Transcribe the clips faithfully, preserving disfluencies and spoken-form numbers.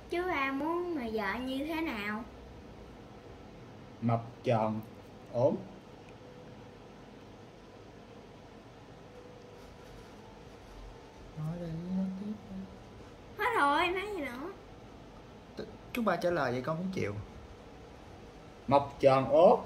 Chú ba muốn người vợ như thế nào? Mập tròn ốm. Nói đi, nói tiếp. Hết rồi, nói gì nữa? Chú ba trả lời vậy con cũng chịu. Mập tròn ốm.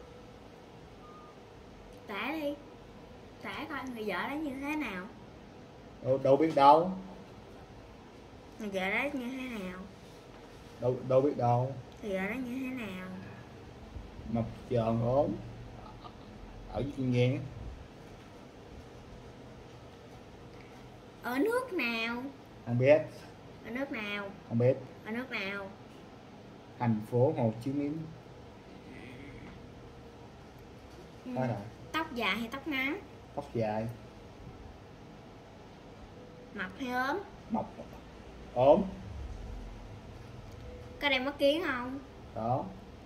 Tả đi. Tả coi người vợ đó như thế nào? Đâu, đâu biết đâu. Người vợ đó như thế nào? Đâu, đâu biết đâu. Người vợ đó như thế nào? Mập tròn ốm. Ở Kiên Giang. Ở nước nào? Không biết. Ở nước nào? Không biết. Ở nước nào? Thành phố Hồ Chí Minh. Ừ. Đó rồi. Tóc dài hay tóc ngắn? Tóc dài. Mập hay ốm? Mập ốm. Có đeo mắt kiếng không? Đó.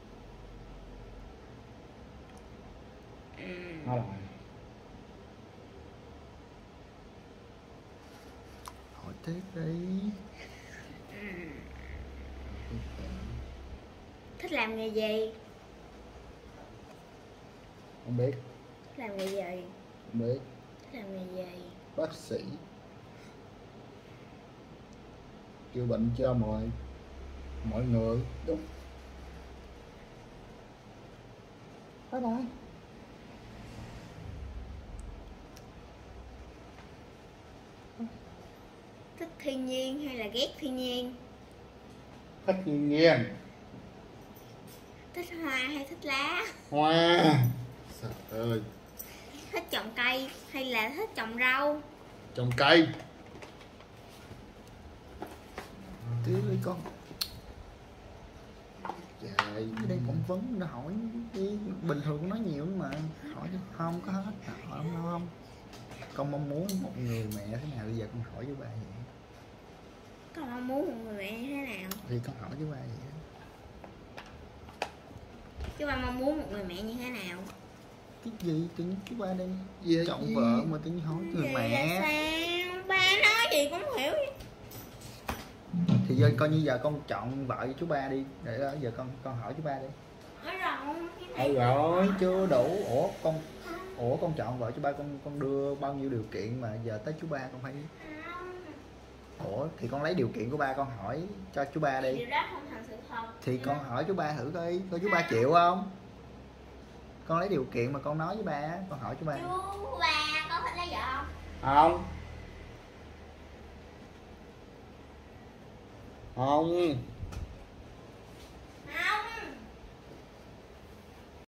Ừ. Đó rồi. Hỏi tiếp đi. Ừ. Thích làm nghề gì? Không biết. Thích làm nghề gì? Không biết. Thích làm nghề gì? Bác sĩ. Chữa bệnh cho mọi mọi người. Đúng. Bye bye. Thích thiên nhiên hay là ghét thiên nhiên? Thích thiên nhiên. Thích hoa hay thích lá? Hoa. Trời ơi. Thích trồng cây hay là thích trồng rau? Trồng cây. Tiếp đi con. Trời. Cái đây phỏng vấn nó hỏi đi. Bình thường nói nhiều lắm mà. Hỏi chứ không có hết. Hỏi không đâu không. Con mong muốn một người mẹ thế nào bây giờ con hỏi với ba vậy? Con mong muốn một người mẹ như thế nào? Thì con hỏi với ba vậy. Chú ba mong muốn một người mẹ như thế nào? Cái gì tự nhiên chú ba đây Dạ, chọn gì? vợ mà tự nhiên hỏi người Vậy là mẹ. sao? Ba nói gì cũng hiểu. Thì giờ coi như giờ con chọn vợ với chú ba đi. Để đó giờ con con hỏi chú ba đi. Nói rồi. Thôi rồi chưa đủ. Ủa con Ủa con chọn vợ chú ba con con đưa bao nhiêu điều kiện mà giờ tới chú ba con phải. Ủa thì con lấy điều kiện của ba con hỏi cho chú ba đi. Điều đó không thành sự thật. Thì con hỏi chú ba thử coi coi chú ba chịu không. Con lấy điều kiện mà con nói với ba á, con hỏi chú ba. Chú ba có thích lấy vợ không? Không. Không.